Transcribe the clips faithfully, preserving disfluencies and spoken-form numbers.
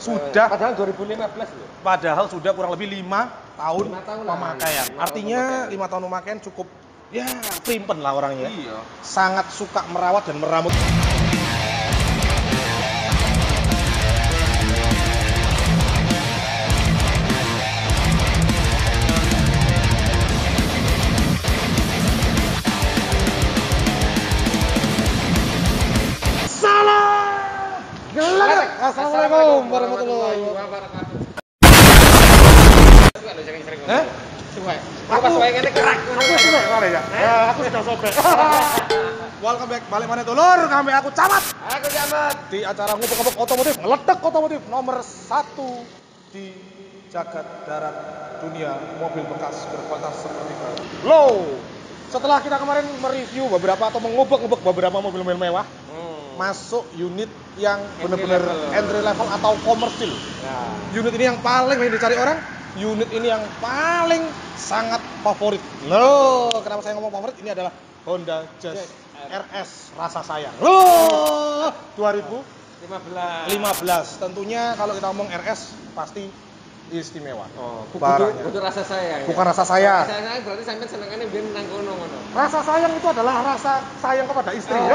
Sudah. Padahal dua ribu lima belas loh. Padahal sudah kurang lebih lima tahun, lima tahun pemakaian. lima Artinya tahun lima tahun pemakaian cukup ya primpen lah orangnya. Iya. Sangat suka merawat dan meramut. Assalamualaikum warahmatullahi wabarakatuh. Eh? Aku pas wae ngene kerak. Aku sobek kare ya. Ya, aku sudah sobek. Welcome back balik mana dulur, ngambil aku camat. Aku Camat. Di acara ngubek-ngubek otomotif, ngeletek otomotif nomor satu di jagat darat dunia mobil bekas berkualitas sepertiga. Low. Setelah kita kemarin mereview beberapa atau mengubek-ngubek beberapa mobil-mobil mewah, hmm. masuk unit yang benar-benar entry level atau komersil. Ya. Unit ini yang paling banyak dicari orang. Unit ini yang paling sangat favorit. Loh, kenapa saya ngomong favorit? Ini adalah Honda Jazz R S rasa sayang. Loh, dua ribu lima belas. Tentunya kalau kita ngomong R S pasti istimewa. Oh, barangnya. Bukan rasa sayang. Bukan ya? rasa sayang. Rasa sayang berarti sampai senengannya biar nang kono ngono. Rasa sayang itu adalah rasa sayang kepada istri. Oh. Ya?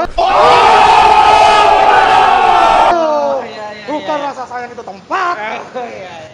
Oh, iya, iya, bukan iya. rasa sayang itu tempat. Oh, iya, iya.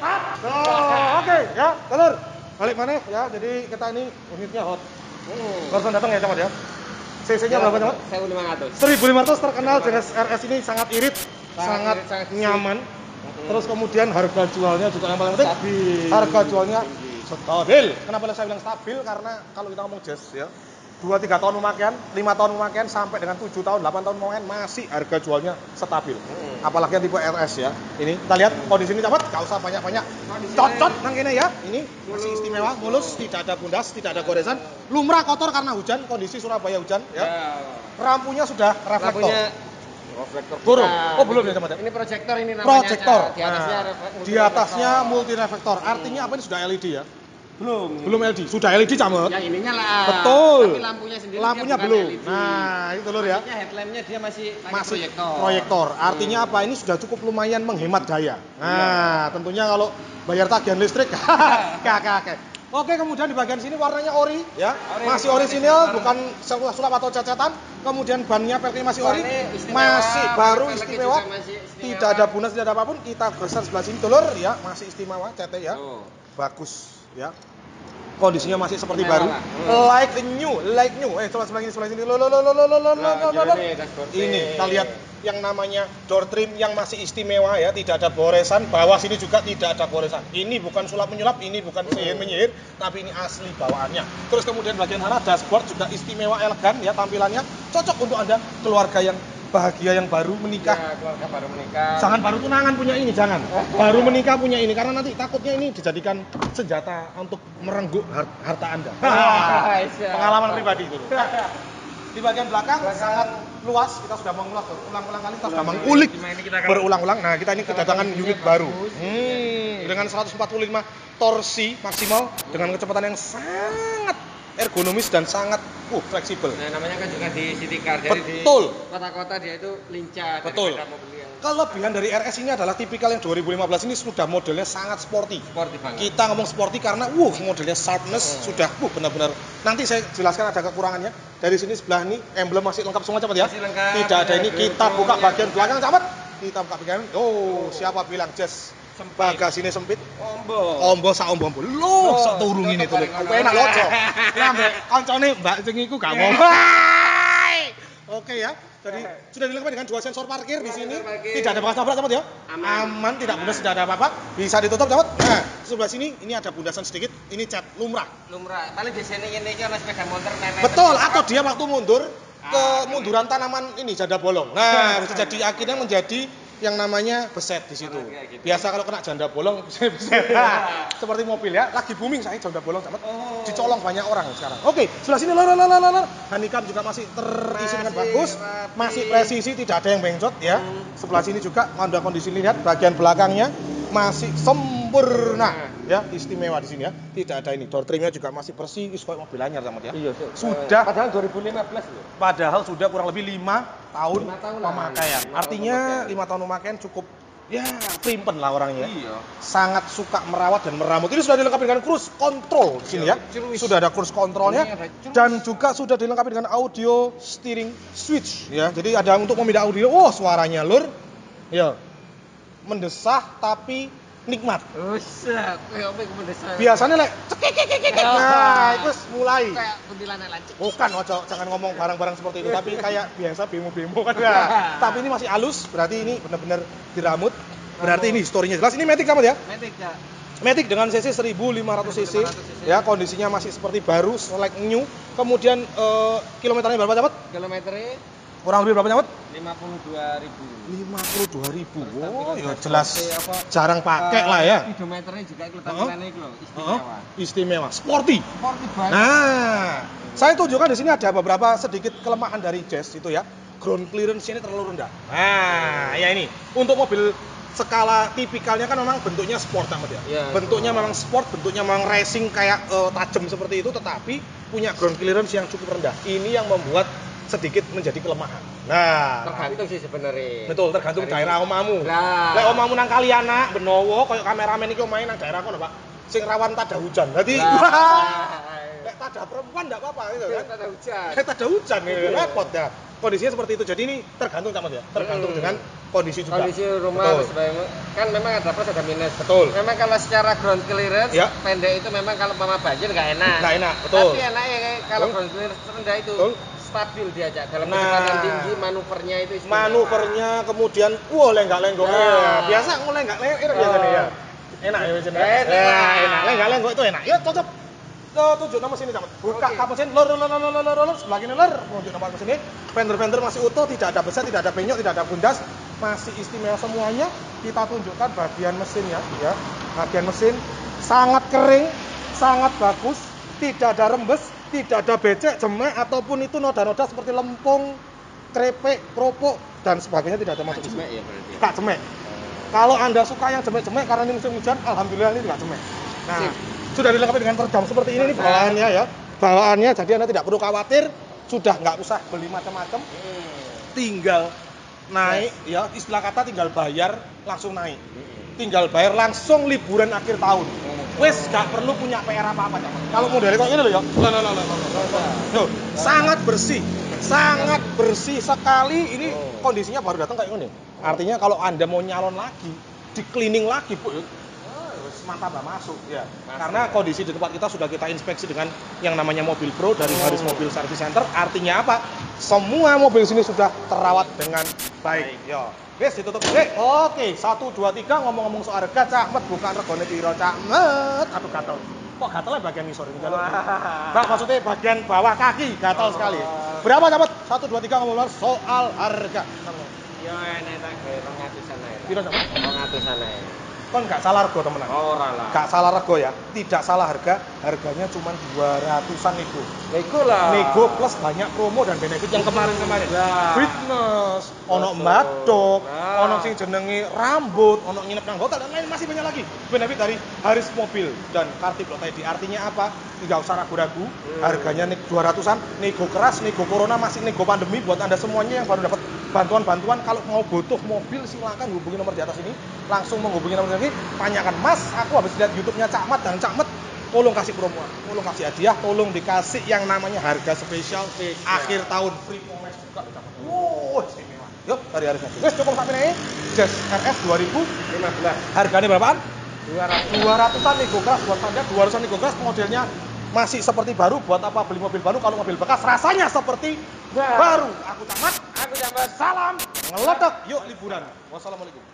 Oh, oke okay, ya, telur. Balik mana ya? Jadi kita ini unitnya hot. Hmm. Barusan datang ya, Camat ya. C C-nya berapa, Camat? seribu lima ratus. seribu lima ratus terkenal jenis R S ini sangat irit, sangat, Sangat irit, sangat nyaman. Hmm. Terus kemudian harga jualnya juga yang paling penting. Stabil. Harga jualnya stabil. Kenapa saya bilang stabil? Karena kalau kita ngomong Jazz ya, dua tiga tahun pemakaian, lima tahun pemakaian sampai dengan tujuh tahun, delapan tahun pemakaian masih harga jualnya stabil. Hmm. Apalagi yang tipe R S ya. Ini kita lihat kondisi ini Camat, enggak usah banyak-banyak. Cocot nang kene ya. Ini masih istimewa, mulus, tidak ada bundas, tidak ada goresan. Lumrah kotor karena hujan, kondisi Surabaya hujan ya. Ya. Rampunya sudah reflektor. Lampunya reflektor. Burung. Bukan. Oh, belum ya, Camat? Ini proyektor ini namanya. Proyektor. Di atasnya Nah, reflektor. di atasnya multi reflektor. Artinya apa, ini sudah L E D ya? Belum. Belum L E D, sudah L E D Camat. Yang ininya lah. Betul. Tapi lampunya sendiri Lampunya dia bukan belum. L E D. Nah, itu lur ya. Artinya headlampnya dia masih pakai Masih proyektor. proyektor. Artinya apa? Ini sudah cukup lumayan menghemat daya. Nah, tentunya kalau bayar tagihan listrik kakak. Oke, kemudian di bagian sini warnanya ori ya. Ori, masih orisinil, bukan sulap atau cecetan. Kemudian bannya peleknya masih ori. Bannya istimewa, Masih baru peleknya istimewa. juga masih istimewa. Tidak ada bundas, tidak ada apapun. Kita geser sebelah sini dulur ya, masih istimewa cete ya. Oh. Bagus ya. Kondisinya masih seperti Istimewa baru. lah. Hmm. Like new, like new. Eh, coba sebelah sini, sebelah sini. Lo lo lo lo lo lo lo Nah, lo lo. ini dashboard. Ini kita lihat yang namanya door trim yang masih istimewa ya, tidak ada goresan. Bawah sini juga tidak ada goresan. Ini bukan sulap menyulap, ini bukan sihir menyihir, tapi ini asli bawaannya. Terus kemudian bagian sana dashboard juga istimewa, elegan ya tampilannya. Cocok untuk Anda keluarga yang bahagia, yang baru menikah. Ya, keluarga baru menikah. Jangan baru tunangan punya ini, jangan. Baru menikah punya ini, karena nanti takutnya ini dijadikan senjata untuk merenggut har- harta Anda. Pengalaman pribadi itu. Di bagian belakang sangat luas, kita sudah mengulas berulang-ulang kali, kita sudah mengulik berulang-ulang. Nah, kita ini kedatangan unit baru. Hmm, dengan seratus empat puluh lima torsi maksimal dengan kecepatan yang sangat ergonomis dan sangat uh, fleksibel. Nah, namanya kan juga di city car. Jadi Betul. di kota-kota dia itu lincah Betul. daripada mobil yang Kelebihan dari R S ini adalah tipikal yang dua ribu lima belas ini sudah modelnya sangat sporty. sporty banget. Kita ngomong sporty karena wuh modelnya sharpness Hmm. sudah wuh benar-benar. Nanti saya jelaskan ada kekurangannya. Dari sini sebelah ini emblem masih lengkap semua Camat ya. Masih lengkap. Tidak ada ini, Ada kita logo, buka ya. bagian belakang Camat. Kita buka bagian. Oh, siapa bilang Jazz Sempit. bagasinya sempit? Ombo. Ombo sak ombo ombo. Loh, sak turung ini tuh. Tutup Enak bareng lojo. ngono. Lah mbek kancane Mbak sing iku gak mau. Oke ya. Jadi sudah dilengkapi dengan dua sensor parkir di Dua sini. sensor parkir. Tidak ada bekas tabrak Camat ya. Aman. Aman, tidak bundas, tidak ada apa-apa. Bisa ditutup Camat. Nah, sebelah sini ini ada bundasan sedikit. Ini cat lumrah. Lumrah. Paling biasanya ini iki ana sepeda motor nenek. Betul, atau dia waktu mundur ke munduran tanaman ini janda bolong. Nah, bisa jadi akhirnya menjadi yang namanya beset di situ. Kayak gitu. Biasa kalau kena janda bolong beset. Nah, seperti mobil ya, lagi booming saya janda bolong Camat. Oh. Dicolong banyak orang sekarang. Oke, sebelah sini lor lor lor lor. Honeycomb juga masih terisi dengan Masih bagus, rapi. masih presisi, tidak ada yang bencot ya. Hmm. Sebelah sini juga Anda kondisi lihat bagian belakangnya masih sempurna ya, istimewa di sini ya. Tidak ada ini, door trimnya juga masih bersih, is kayak mobil anyar Camat ya. Iya, Sudah. Padahal dua ribu lima belas loh. Padahal sudah kurang lebih lima tahun Lima tahun lah. pemakaian. Lima tahun Artinya pemakaian. lima tahun pemakaian cukup ya primpen lah orangnya. Iya. Sangat suka merawat dan meramut. Ini sudah dilengkapi dengan cruise control di sini ya. Cruise. Sudah ada cruise controlnya Ini ada cruise. dan juga sudah dilengkapi dengan audio steering switch ya. Jadi ada untuk memindah audio. Oh, suaranya lur. Ya. Mendesah tapi nikmat. Buset, koyo apa iku mendesak. Biasanya lek cekek. Nah, itu mulai. Kayak kuntilanak lancip. Bukan, ojo, jangan ngomong barang-barang seperti itu, tapi kayak biasa bemo-bemo kan ya. Tapi ini masih halus, berarti ini benar-benar diramut. Berarti ini historinya jelas. Ini Matic kamu ya? Matic ya. Matic dengan cc seribu lima ratus cc. Ya, kondisinya masih seperti baru, like new. Kemudian eh, kilometernya berapa cepet? Kilometernya Kurang lebih berapa cepet? lima puluh dua ribu. lima puluh dua ribu. Oh, Tapi ya kan jelas apa, jarang pakai lah ya. Speedometernya juga ikut Heeh. tampilannya itu loh, Heeh, istimewa. istimewa, sporty. Sporty banget. Nah, saya tunjukkan di sini ada beberapa sedikit kelemahan dari Jazz itu ya. Ground clearance ini terlalu rendah. Nah, ya ini untuk mobil skala tipikalnya kan memang bentuknya sport amat ya. Ya, bentuknya itu. memang sport, bentuknya memang racing kayak uh, tajam seperti itu, tetapi punya ground clearance yang cukup rendah. Ini yang membuat sedikit menjadi kelemahan. Nah, Tergantung sih sebenarnya. betul tergantung Dari- daerah omamu. Lah. Lek omamu nang Kaliana, Benowo, koyo kameramen iki omahe nang daerah kono, Pak. Sing rawan tada hujan. Dadi Lah. lek tada perempuan enggak apa-apa gitu Kan kan. ada hujan. Lek tada hujan ya repot ya. Kondisinya seperti itu. Jadi ini tergantung Camat ya. Tergantung Hmm. dengan kondisi juga. Kondisi rumah Betul. sebagai- kan memang ada plus ada minus. Betul. Memang kalau secara ground clearance Ya. pendek itu memang kalau mama banjir nggak enak. Nggak enak, betul. Tapi enaknya kayak kalau Betul. ground clearance rendah itu Betul. stabil diajak dalam Nah. kecepatan tinggi, manuvernya itu istimewa. Manuvernya kemudian wah lenggak-lenggok. Nah. Ya, biasa ngolenggak-lenggok biasanya ya. Enak ya biasanya. Enak. Ya, enak. Lenggak-lenggok itu enak. Ya cocok. Tuh, tunjuk nomor sini Camat. Buka Oke. kap mesin lor lor lor lor lor lor sebelah kiri lor. Tunjuk nomor mesin ini. Fender-fender masih utuh, tidak ada besar, tidak ada penyok, tidak ada bundas. Masih istimewa semuanya. Kita tunjukkan bagian mesinnya ya. Bagian mesin sangat kering, sangat bagus, tidak ada rembes, tidak ada becek, jemek ataupun itu noda-noda seperti lempung, krepek, keropok dan sebagainya tidak ada masuk di sini. Jemek ya berarti. Nggak jemek. Kalau Anda suka yang jemek-jemek karena ini musim hujan, alhamdulillah ini tidak jemek. Nah, Sip. sudah dilengkapi dengan peredam seperti ini nih bawaannya ya. Bawaannya jadi Anda tidak perlu khawatir, sudah nggak usah beli macam-macam, Hmm. tinggal naik ya, istilah kata tinggal bayar langsung naik. Tinggal bayar langsung liburan akhir tahun. Wes nggak perlu punya P R apa-apa Camat. Kalau modelnya kayak ini loh ya. Loh, loh, loh, loh, loh, loh. Loh, sangat bersih. Sangat bersih sekali. Ini Oh. kondisinya baru datang kayak gini. Artinya kalau Anda mau nyalon lagi, di cleaning lagi, Bu, terus mantap lah masuk ya. Masuk. Karena kondisi di tempat kita sudah kita inspeksi dengan yang namanya Mobil Pro dari Haris Mobil Service Center. Artinya apa? Semua mobil sini sudah terawat dengan baik. Ya. Wes ditutup. Eh, oke, satu dua tiga ngomong-ngomong soal harga Camet bukan regane piro Camet. Aduh gatel. Kok gatelnya bagian ngisor ini jalur. Mbak maksudnya bagian bawah kaki gatel sekali. Berapa Camet? satu dua tiga ngomong soal harga. Yo enek tak gawe rong atusan ae. Piro Camet? rong atusan ae. Kon nggak salah rego temenan. Ora lah. Nggak salah rego ya. Tidak salah harga. Harganya cuma dua ratusan nego. Ya iku lah. Nego plus banyak promo dan benefit yang kemarin-kemarin. Lah. Fitness, ono Betul. mbadok, Nah. ono sing jenenge rambut, ono nginep nang hotel dan lain masih banyak lagi. Benefit dari Haris Mobil dan Kartip I D. Artinya apa? Tidak usah ragu-ragu. Hmm. Harganya nego dua ratusan, nego keras, nego corona, masih nego pandemi buat Anda semuanya yang baru dapat bantuan-bantuan. Kalau mau butuh mobil silakan hubungi nomor di atas ini. Langsung menghubungi nomor ini, tanyakan, "Mas, aku habis lihat YouTube-nya Cakmat dan Cakmet tolong kasih promo, tolong kasih hadiah, tolong dikasih yang namanya harga spesial Spesial. akhir tahun free promosi juga." Wow, istimewa. Yuk, dari Haris Mobil. Wes cukup sampai nih. Jazz R S dua ribu lima belas. harganya berapaan? dua ratus. dua ratusan nego keras buat Anda, dua ratusan nego keras modelnya masih seperti baru. Buat apa beli mobil baru kalau mobil bekas rasanya seperti Nah. baru. Aku Camat, Aku dapat salam ngeledak. Yuk liburan. Wassalamualaikum.